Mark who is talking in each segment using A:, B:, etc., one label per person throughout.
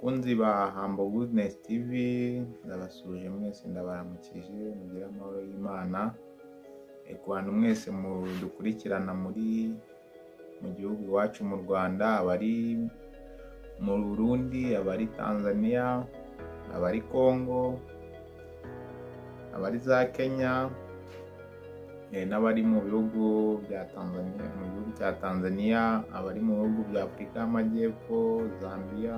A: bakunzi ba Humble Goodness TV, ndabasuje mwese, ndabaramukije, mugire amahoro y'Imana. Ku bantu mwese mudukurikirana muri mu gihugu iwacu mu Rwanda, abari mu Burundi, abari Tanzania, abari Congo, abari za Kenya, n'abari mu bihugu bya Tanzania, mu gihugu cya Tanzania, abari mu bihugu bya Afurika y'Amajyepfo, Zambia,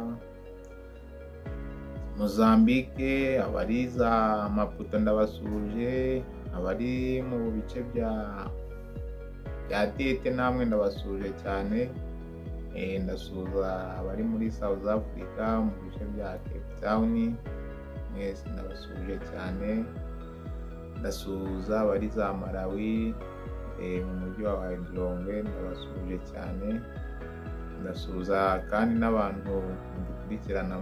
A: Mozambique, abari za Maputo ndabasuje, abari mu bice bya Tete namwe ndabasuje cyane. Ndasuza abari muri South Africa mu bice bya Cape Town, mwese ndabasuje cyane. Ndasuza abari za Malawi mu mujyi wa Waidlonge, ndabasuje cyane. Ndasuza kandi n'abantu dukurikirana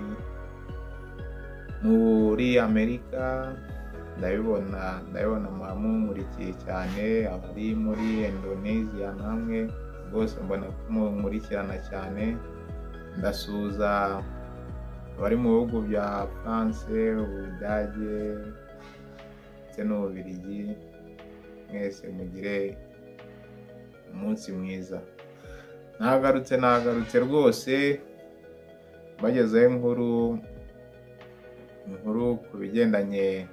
A: muri Amerika, ndabibona mumurikiye cyane. Abari muri Indonesia namwe bose mbona kumurikirana cyane. Ndasuza abari mu bihugu bya France, Ubudage ndetse n'Ububiligi, mwese mugire umunsi mwiza. Nagarutse rwose bagezeho inkuru ku bigendanye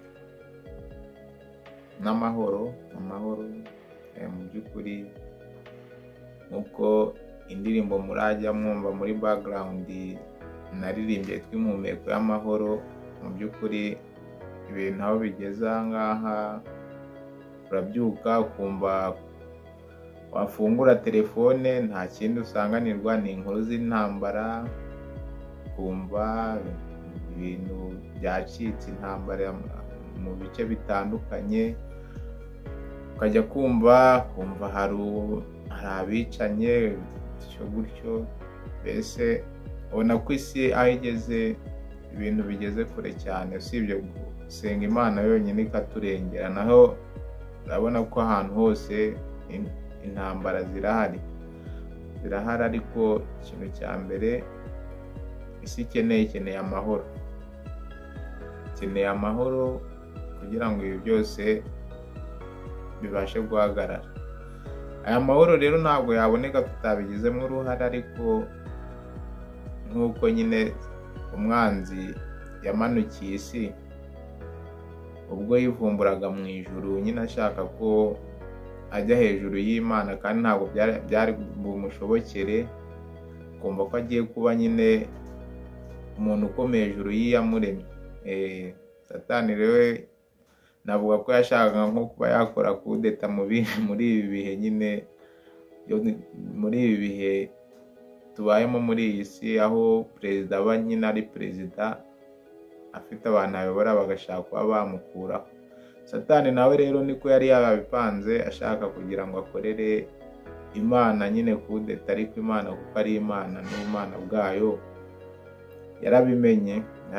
A: n'amahoro mu by'ukuri, nk'uko indirimbo murajya mwumva muri background naririmbye tw'impumeko y'amahoro. Mu by'ukuri ibintu aho bigeze aha ngaha, urabyuka ukumva wafungura telefone nta kindi usanganirwa ni inkuru z'intambara, ukumva ibintu byacitse, intambara mu bice bitandukanye, ukajya kumva hari abicanye gutyo. Mbese ubona ko isi aho igeze, ibintu bigeze kure cyane. Usibye gusenga Imana yonyine ikaturengera, naho urabona ko ahantu hose intambara zirahari, ariko ikintu cya mbere isi ikeneye amahoro. Ikeneye amahoro kugira ngo ibi byose bibashe guhagarara. Aya mahoro rero ntabwo yaboneka tutabigizemo uruhare, ariko nk'uko nyine umwanzi yamanukiye isi ubwo yivumburaga mu ijuru, nyine ashaka ko ajya hejuru y'Imana, kandi ntabwo byari bumushobokere. Kumva ko agiye kuba nyine umuntu ukomeye hejuru y'iyamuremye. Satani rero navuga ko yashakaga nko kuba yakora kudeta muri ibi bihe nyine, muri ibi bihe tubayemo muri iyi si, aho perezida aba nyine ari perezida afite abantu ayobora bagashaka kuba bamukuraho. Satani nawe rero niko yari yabipanze, ashaka kugira ngo akorere Imana nyine kudeta, ariko Imana kuko ari Imana n'ubumana bwayo yarabimenye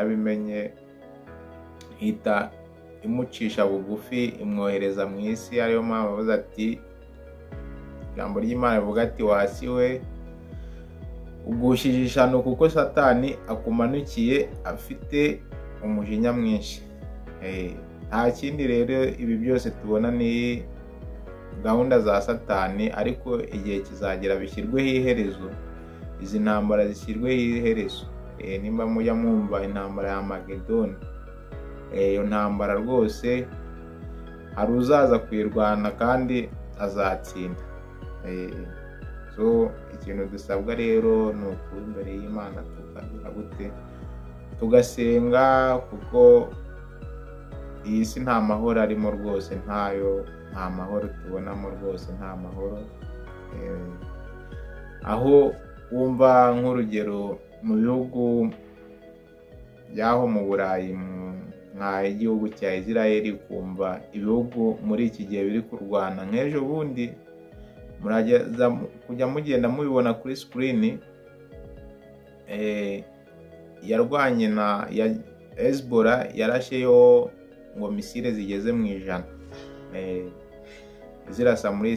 A: ihita imucisha bugufi, imwohereza mu isi. Ariyo mpamvu avuze ati, ijambo ry'Imana rivuga ati, wasi we ugushije ishano kuko Satani akumanukiye afite umujinya mwinshi. Nta kindi rero, ibi byose tubona ni gahunda za Satani, ariko igihe kizagera bishyirweho iherezo, izi ntambara zishyirweho iherezo. Nimba mujya mwumva intambara ya Magedoni, iyo ntambara rwose hari uzaza kuyirwana kandi azatsinda. So ikintu dusabwa rero ni ukuba imbere y'Imana tugasenga, kuko iyi si nta mahoro arimo rwose, nta mahoro tubonamo rwose, nta mahoro. Aho wumva nk'urugero mu bihugu byaho mu Burayi, nk'igihugu cya Israel, kumva ibihugu muri iki gihe biri kurwana. Nk'ejo bundi murageza kujya mugenda mubibona kuri screen, yarwanye na Hezbollah, yarasheyo ngo misile zigeze mu 100 zirasa muri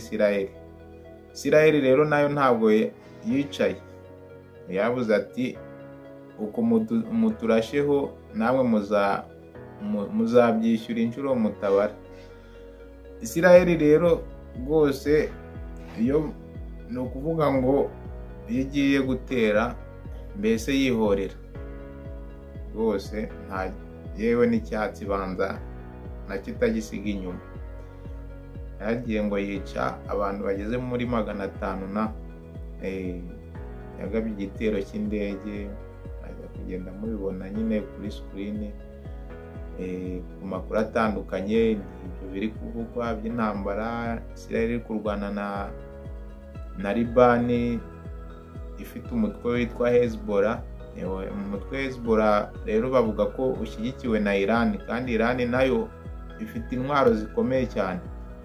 A: Israel rero nayo ntabwo yicaye, yavuze ati uko muturasheho namwe muzabyishyura inshuro mutabara. Isiraheli rero rwose iyo ni ukuvuga ngo iyo igiye gutera mbese yihorera rwose, nta yewe n'icyatsi banza nacyo itagisiga inyuma. Yagiye ngo yica abantu bageze muri 500 na yagabye igitero cy'indege, ajya kugenda mubibona nyine kuri screen ku makuru atandukanye. Ibyo biri kuvugwa by'intambara Israel iri kurwana na Libani ifite umutwe witwa Hezbollah. Umutwe Hezbollah rero bavuga ko ushyigikiwe na Iran, kandi Iran nayo ifite intwaro zikomeye cyane.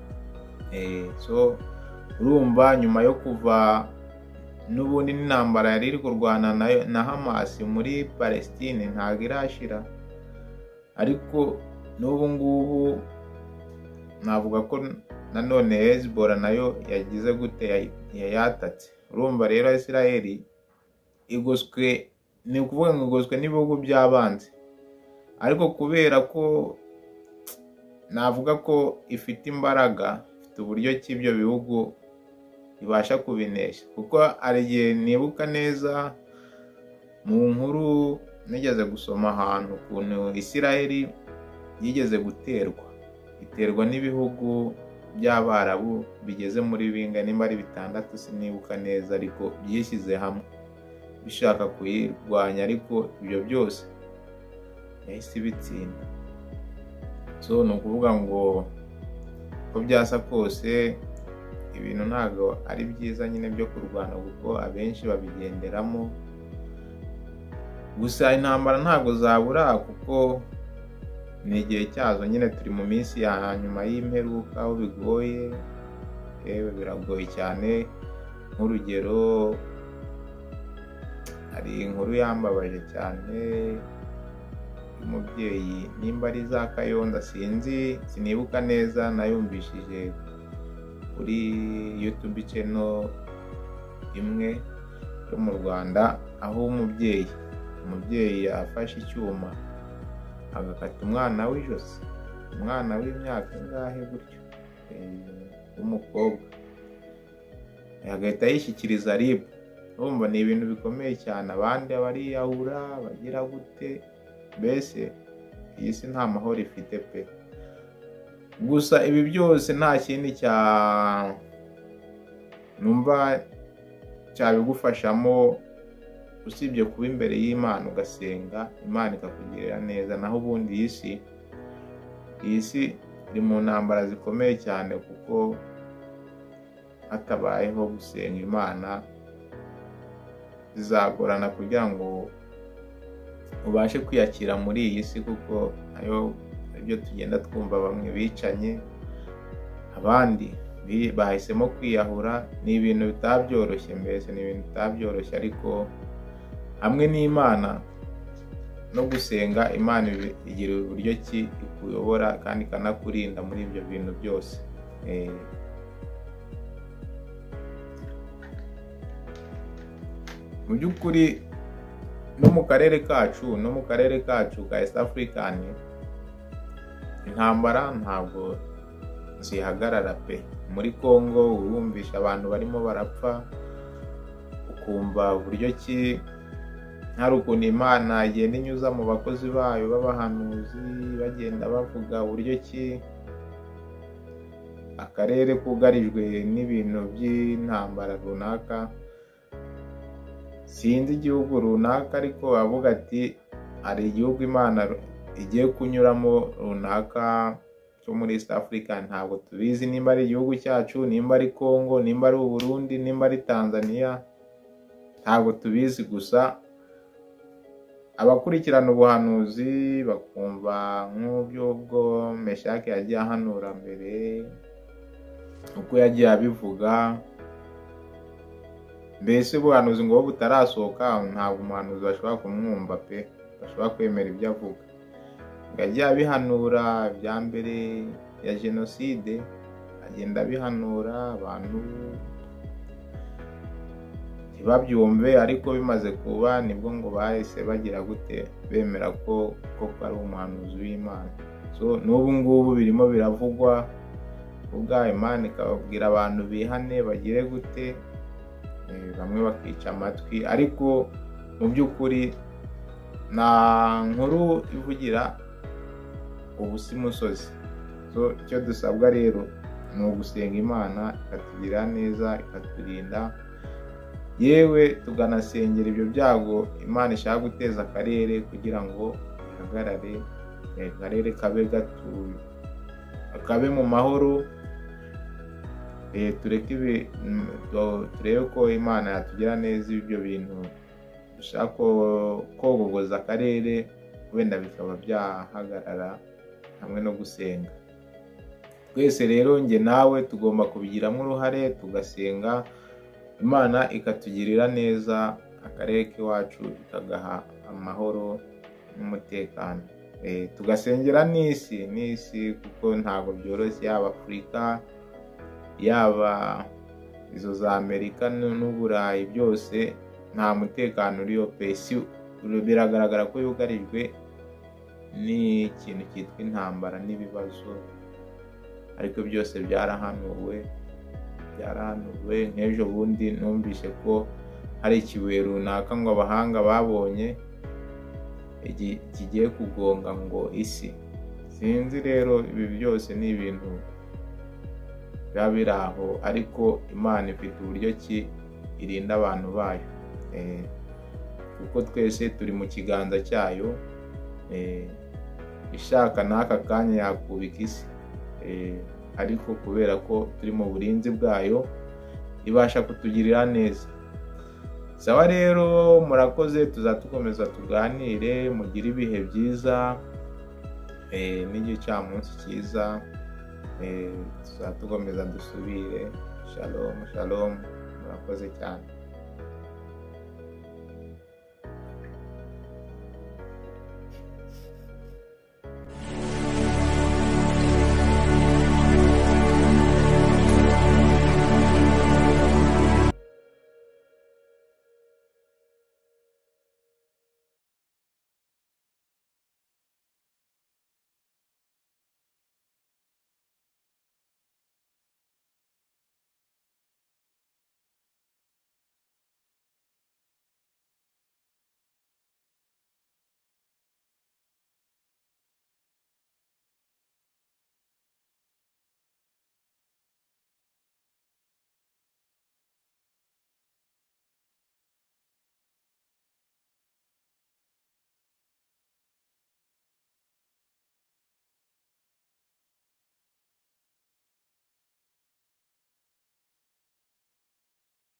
A: So urumva nyuma yo kuva n'ubundi n'intambara yari iri kurwana na Hamas muri Palestine ntabwo irashira, ariko n'ubu ngubu navuga ko nanone Hezbollah nayo yagize gute yatatse. Urumva rero Israel igoswe, ni ukuvuga ngo igoswe n'ibihugu by'abanzi, ariko kubera ko navuga ko ifite imbaraga, ifite uburyo ki ibyo bihugu ibasha kubinesha. Kuko ari igihe nibuka neza mu nkuru nigeze gusoma ahantu ukuntu Isiraheli yigeze iterwa n'ibihugu by'Abarabu bigeze muri binga, nimba ari 6 sinibuka neza, ariko byishyize hamwe bishaka kuyirwanya, ariko ibyo byose yahise bitsinda. So ni ukuvuga ngo ko byasa kose ibintu ntabwo ari byiza nyine byo kurwana, kuko abenshi babigenderamo. Gusa intambara ntabwo zabura, kuko ni igihe cyazo nyine. Turi mu minsi ya nyuma y'imperuka, aho bigoye, biragoye cyane. Nk'urugero, hari inkuru yambabaje cyane y'umubyeyi, nimba ari za Kayonza sinibuka neza, nayumvishije kuri YouTube channel imwe yo mu Rwanda, aho umubyeyi yafashe icyuma agakata umwana w'ijosi, umwana w'imyaka ingahe gutyo w'umukobwa, agahita yishyikiriza RIB. Urumva ni ibintu bikomeye cyane. Abandi bariyahura bagira gute, mbese iyi si nta mahoro ifite pe. Gusa ibi byose nta kindi numva cyabigufashamo usibye kuba imbere y'Imana ugasenga, Imana ikakugirira neza. Naho ubundi iyi si iri mu ntambara zikomeye cyane, kuko hatabayeho gusenga Imana bizagorana kugira ngo ubashe kwiyakira muri iyi si, kuko nayo ibyo tugenda twumva, bamwe bicanye, abandi bahisemo kwiyahura. Ni ibintu bitabyoroshye, mbese ni ibintu bitabyoroshye, ariko hamwe n'Imana no gusenga, Imana igira uburyo ki ikuyobora kandi ikanakurinda muri ibyo bintu byose. Mu by'ukuri no mu karere kacu ka East African, intambara ntabwo zihagarara pe. Muri Congo urumvisha abantu barimo barapfa, ukumva uburyo ki hari ukuntu Imana igenda inyuza mu bakozi bayo b'abahanuzi, bagenda bavuga uburyo ki akarere kugarijwe n'ibintu by'intambara runaka. Sinzi igihugu runaka, ariko bavuga ati hari igihugu Imana igiye kunyuramo runaka cyo muri East Africa. Ntabwo tubizi nimba ari igihugu cyacu, nimba ari Congo, nimba ari Burundi, nimba ari Tanzania, ntabwo tubizi. Gusa abakurikirana ubuhanuzi bakumva nk'ubwo Meshaki yagiye ahanura mbere, uko yagiye abivuga, mbese ubuhanuzi ngo butarasohoka ntabwo umuhanuzi bashobora kumwumva pe, bashobora kwemera ibyo avuga. Yagiye abihanura bya mbere ya jenoside, agenda abihanura abantu ntibabyumve, ariko bimaze kuba nibwo ngo bahise bagira gute, bemera ko ari umuhanuzi w'Imana. So n'ubu ngubu birimo biravugwa, ubwa Imana ikababwira abantu bihane bagire gute, bamwe bakica amatwi, ariko mu by'ukuri nta nkuru ivugira ubusa imusozi. So icyo dusabwa rero ni ugusenga Imana ikatugirira neza, ikaturinda, yewe tuganasengera ibyo byago Imana ishaka guteza akarere kugira ngo bihagarare, akarere kabe mu mahoro. Turebe ko Imana yatugira neza ibyo bintu dushaka kogogoza akarere, wenda bikaba byahagarara hamwe no gusenga. Twese rero njye nawe tugomba kubigiramo uruhare, tugasenga Imana ikatugirira neza, akarere k'iwacu ikagaha amahoro n'umutekano. Tugasengera n'isi kuko ntabwo byoroshye, yaba Afurika, yaba izo za Amerika n'Uburayi, byose nta mutekano uriyo pe. Biragaragara ko yugarijwe n'ikintu cyitwa intambara n'ibibazo, ariko byose byarahanuwe. Nk'ejo bundi numvise ko hari ikibuye runaka ngo abahanga babonye kigiye kugonga ngo isi. Sinzi rero, ibi byose ni ibintu biba biri aho, ariko Imana ifite uburyo ki irinda abantu bayo, kuko twese turi mu kiganza cyayo. Ishaka n'aka kanya yakubika isi, ariko kubera ko turi mu burinzi bwayo ibasha kutugirira neza. Sawa rero, murakoze, tuzakomeza tuganire, mugire ibihe byiza n'igicamunsi cyiza. Tuzakomeza dusubire. Shalom, murakoze cyane.